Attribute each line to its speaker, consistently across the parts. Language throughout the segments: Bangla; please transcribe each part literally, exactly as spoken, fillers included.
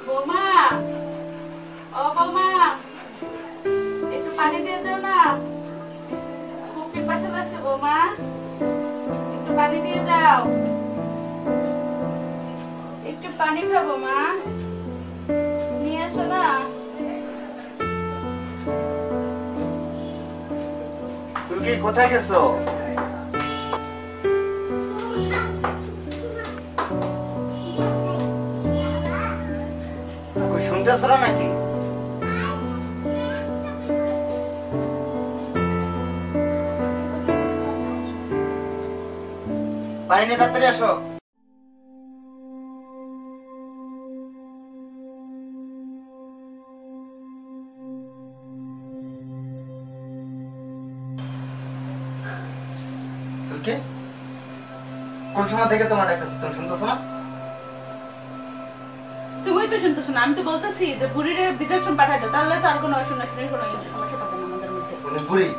Speaker 1: বৌমা, ও বৌমা, একটু পানি দিয়ে দাও না। খুব পিপাসা লাগছে বৌমা, একটু পানি দিয়ে দাও। একটু পানি খাবো মা, নিয়ে আসো না।
Speaker 2: তুমি কি কোথায় গেছো? শুনতেছ না নাকি? পানি নিয়ে তাড়াতাড়ি আসো। কোন সময় থেকে তোমার ডাকতেছি, তুমি শুনতেছো না?
Speaker 1: তুমিই তো শুনতেছো না। আমি তো বলতেছি যে বুড়িরে বৃদ্ধাশ্রম পাঠাই দাও, তাহলে তো আর কোনো অসুবিধা শুনে কোনো সমস্যা পাবে না আমাদের মধ্যে।
Speaker 2: উনি বুড়ি?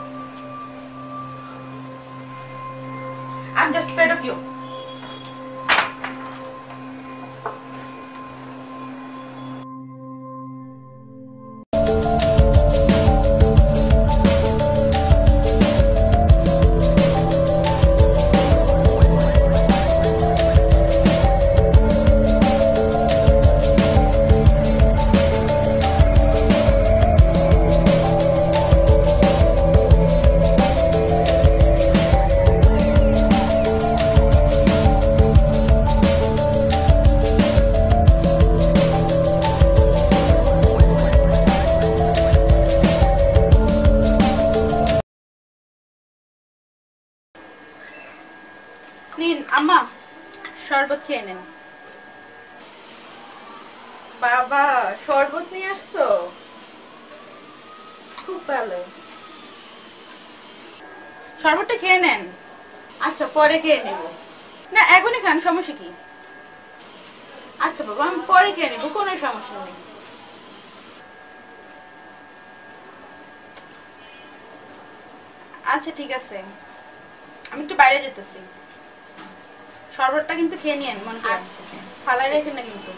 Speaker 1: I'm just afraid of you. নিন আম্মা, শরবত খেয়ে নেন। বাবা, শরবত নিয়ে আসছো, খুব ভালো। শরবতটা খেয়ে নেন। আচ্ছা, পরে খেয়ে নেব না, এখনই খান, সমস্যা কি? আচ্ছা বাবা, আমি পরে খেয়ে নেবো, কোনো সমস্যা নেই। আচ্ছা ঠিক আছে, আমি একটু বাইরে যেতেছি। শরবতটা কিন্তু খেয়ে নিয়েন মন করে, ফালাই রেখেন না কিন্তু।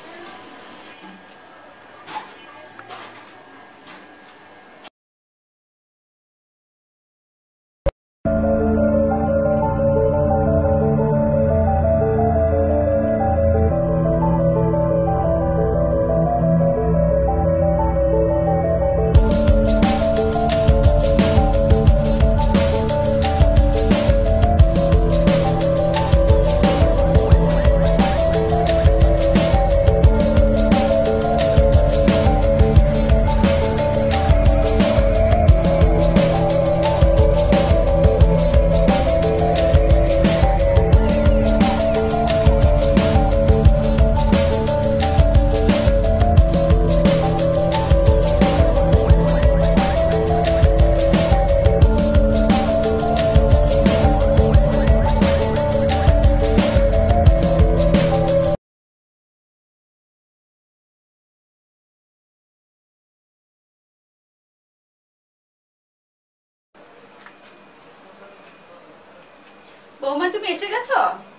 Speaker 1: বৌমা, তুমি এসে গেছো?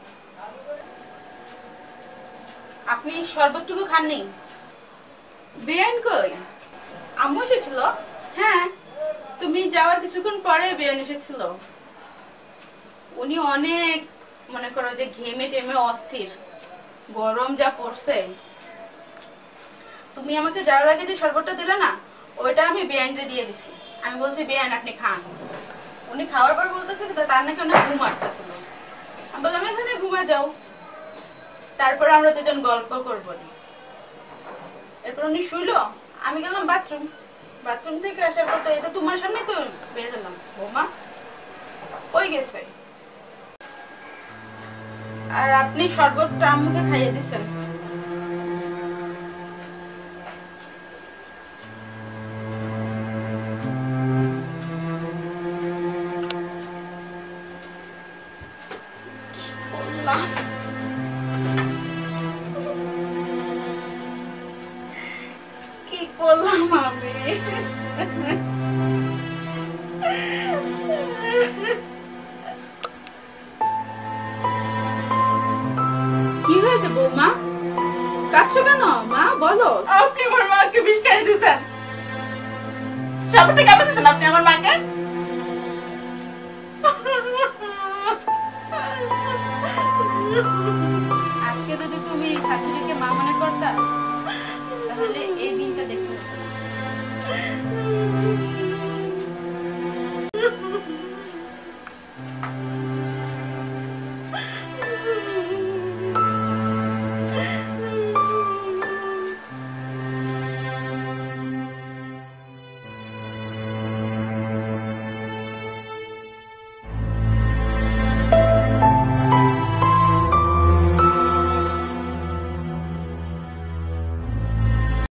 Speaker 1: আপনি শরবতটুকু খাননি? বেআইন কই? আম্মু এসেছিল? হ্যাঁ, তুমি যাওয়ার কিছুক্ষণ পরে বেআইন এসেছিল। উনি অনেক, মনে করো যে ঘেমে টেমে অস্থির, গরম যা পড়ছে। তুমি আমাকে যাওয়ার আগে যে শরবতটা দিলে না, ওইটা আমি বেআইনকে দিয়ে দিছি। আমি বলছি বেআইন আপনি খান। উনি খাওয়ার পর বলতেছে তার নাকি অনেক ঘুম আসতেছিল। আমি বললাম এখানে ঘুমা যাও, তারপর আমরা দুজন গল্প করবো। এরপর উনি শুইলো, আমি গেলাম বাথরুম। বাথরুম থেকে আসার পর তো এটা তোমার সামনে তো বের হলাম। বৌমা কই গেছে? আর আপনি শরবতটা আম্মুকে খাইয়ে দিচ্ছেন। কি করলাম আমি? কি হয়েছে বৌমা? কাঁদছো কেন মা বলো? আপনি আমার মাকে বিষ খাইয়ে দিয়েছেন। সাপোর্টে কেন দিয়েছেন আপনি আমার মাকে? আজকে যদি তুমি শাশুড়িকে মা মনে করতা